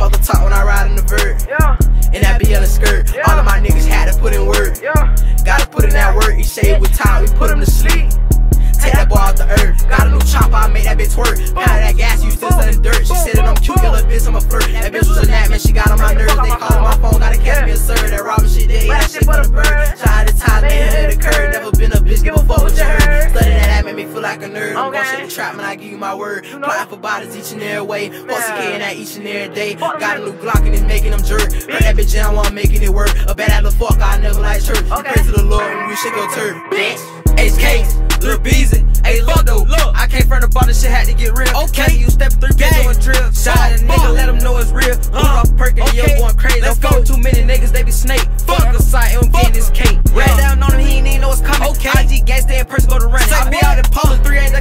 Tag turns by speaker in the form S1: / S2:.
S1: Fuck the top when I ride in the vert. And that be yelling skirt. All of my niggas had to put in work. Gotta put in that work. He shaved with time, we put him to sleep. Take that boy out the earth. Got a new chopper, I made that bitch work. Pound that gas, you still selling dirt. She said that I'm cute, little bitch, I'm a flirt. That bitch was a gnat, man, she got on my nerves. They callin' my phone, gotta catch me a sir. That robbing shit, they that shit for the bird. Shot at the time, man, hit the curve. Never been a bitch, give a fuck what you heard. Studying that made me feel like a nerd. I'm gon' shit the trap, man, I give you my word. Plotting for bodies each and every way. Fussy getting that each and every day. Got a new Glock and it's making them jerk. Burn that bitch down while I'm making it work. A bad ass little fuck, I never like church. You pray to the Lord when you shake your turd. Bitch. HK, Lil Beezy, hey look though, I came from the bottom, shit had to get real. Okay, you stepping 3 bitch doing drill. Shot at a nigga, let him know it's real. Put off perk and yo going crazy. Let's go. Too many niggas, they be snake. Fuck the side, and getting his cake. Ran down on him, he ain't even know it's coming. IG gang stay in person, go to run. I be out in public, 3 ain't